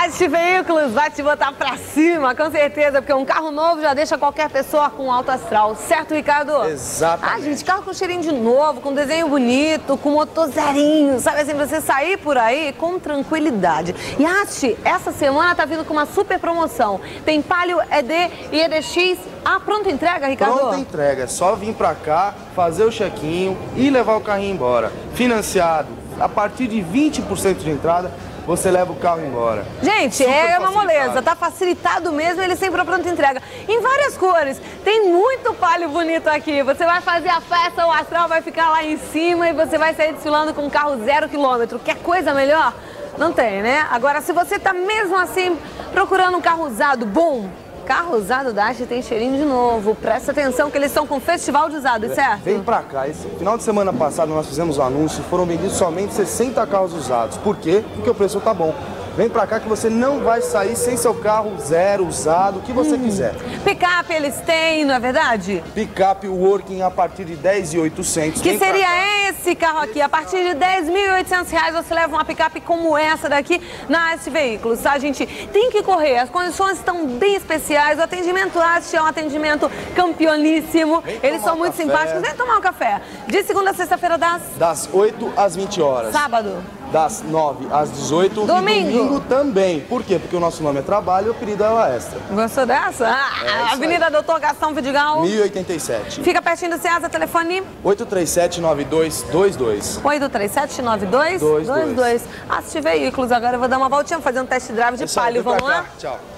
Asti Veículos vai te botar pra cima, com certeza, porque um carro novo já deixa qualquer pessoa com alto astral, certo, Ricardo? Exatamente. Ah, gente, carro com cheirinho de novo, com desenho bonito, com motor zerinho, sabe assim, você sair por aí com tranquilidade. E Asti, essa semana tá vindo com uma super promoção. Tem Palio ED e EDX à pronta entrega, Ricardo? Pronta entrega, é só vir pra cá, fazer o check-in e levar o carrinho embora. Financiado, a partir de 20% de entrada, você leva o carro embora. Gente, Super é uma facilitado. moleza, tá facilitado mesmo, ele sempre a pronta entrega. Em várias cores, tem muito Palio bonito aqui. Você vai fazer a festa, o astral vai ficar lá em cima e você vai sair desfilando com um carro 0 km. Quer coisa melhor? Não tem, né? Agora, se você tá mesmo assim procurando um carro usado bom, carro usado da Asti tem cheirinho de novo. Presta atenção que eles estão com festival de usados, certo? Vem pra cá. Esse final de semana passado nós fizemos um anúncio e foram vendidos somente 60 carros usados. Por quê? Porque o preço tá bom. Vem pra cá que você não vai sair sem seu carro zero, usado, o que você quiser. Picape eles têm, não é verdade? Picape Working a partir de 10.800. Que seria esse carro aqui? A partir de R$10.800 você leva uma picape como essa daqui na Asti Veículos, tá, gente? Tem que correr, as condições estão bem especiais, o atendimento Asti é um atendimento campeoníssimo, eles são muito simpáticos. Vem tomar um café. De segunda a sexta-feira das 8 às 20 horas. Sábado? Das 9 às 18 Domingo? E domingo também. Por quê? Porque o nosso nome é trabalho e o apelido é hora extra. Gostou dessa? Avenida Doutor Gastão Vidigal. 1087. Fica pertinho do Ceasa, telefone 837-9222. 837-9222. Asti Veículos. Agora eu vou dar uma voltinha, fazer um test drive de Palio. Vamos lá? Tchau.